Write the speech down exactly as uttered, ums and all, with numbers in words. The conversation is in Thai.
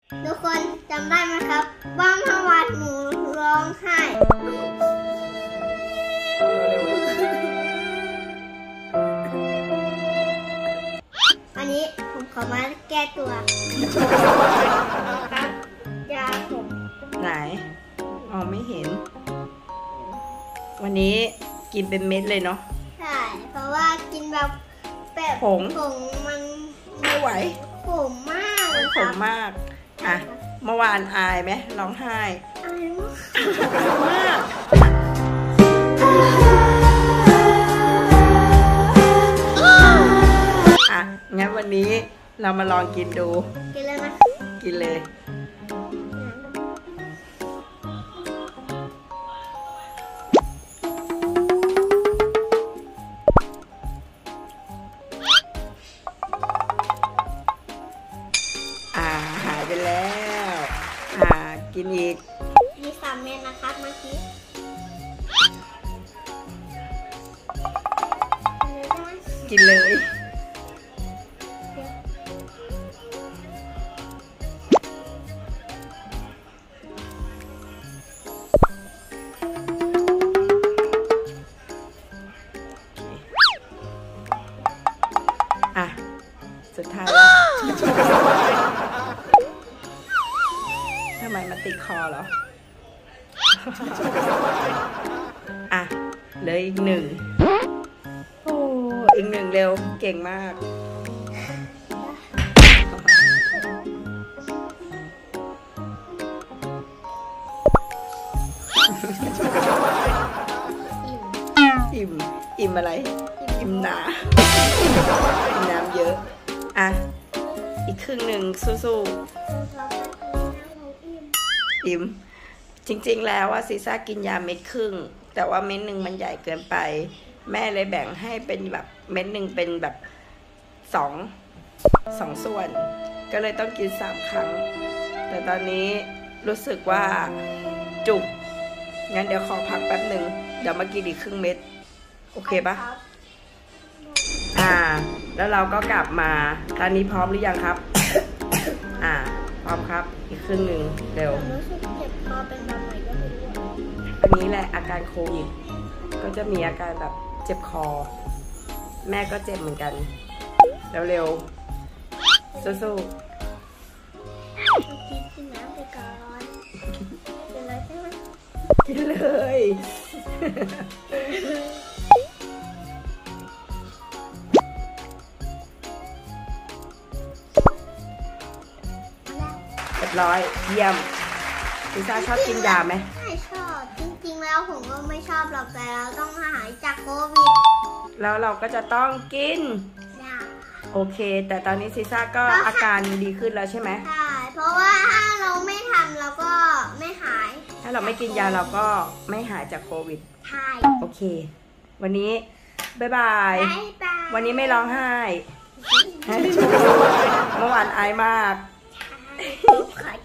ทุกคนจำได้ไหมครับว่าเมื่อวานหนูร้องไห้อันนี้ผมขอมาแก้ตัวครับยาผมไหนอ๋อไม่เห็นวันนี้กินเป็นเม็ดเลยเนาะใช่เพราะว่ากินแบบแบบผงผงมันไม่ไหวผงมากเลยผงมากอ่ะเมื่อวานอายไหมร้องไห้อายมากอ่ะงั้นวันนี้เรามาลองกินดูกินเลยนะกินเลยอ่าหายไปแล้วอ่ากินอีกมีสามเม็ดนะครับเมื่อกี้กินเลยอ่ะสุดท้ายแล้วทำไมมันติดคอเหรออ่ะเลยอีกหนึ่งโอ้อีกหนึ่งเร็วเก่งมากอิ่มอิ่มอะไรอิ่มหนาอิ่มน้ำเยอะอ่ะอีกครึ่งหนึ่งสู้ๆอิ่มจริงๆแล้วว่าซีซ่ากินยาเม็ดครึ่งแต่ว่าเม็ดหนึ่งมันใหญ่เกินไปแม่เลยแบ่งให้เป็นแบบเม็ดหนึ่งเป็นแบบสองสองส่วนก็เลยต้องกินสามครั้งแต่ตอนนี้รู้สึกว่าจุกงั้นเดี๋ยวขอพักแป๊บหนึ่งเดี๋ยวมากินอีกครึ่งเม็ดโอเคปะอ่าแล้วเราก็กลับมาตอนนี้พร้อมหรือยังครับอ่าพร้อมครับอีกครึ่งหนึ่งเร็วรู้สึกเจ็บคอเป็นแบบไหนก็ไม่รู้อันนี้แหละอาการโควิดก็จะมีอาการแบบเจ็บคอแม่ก็เจ็บเหมือนกันเร็วๆสู้ๆกินน้ำไปก่อนกินเลยใช่ไหมกินเลยเรียบร้อยเยี่ยมลิซ่าชอบกินยาไหมไม่ชอบจริงๆแล้วผมก็ไม่ชอบหรอกแต่เราต้องหายจากโควิดแล้วเราก็จะต้องกินโอเคแต่ตอนนี้ซิซ่าก็อาการดีขึ้นแล้วใช่ไหมใช่เพราะว่าถ้าเราไม่ทำเราก็ไม่หายถ้าเราไม่กินยาเราก็ไม่หายจากโควิดใช่โอเควันนี้บ๊ายบายวันนี้ไม่ร้องไห้เมื่อวานอายมากขอ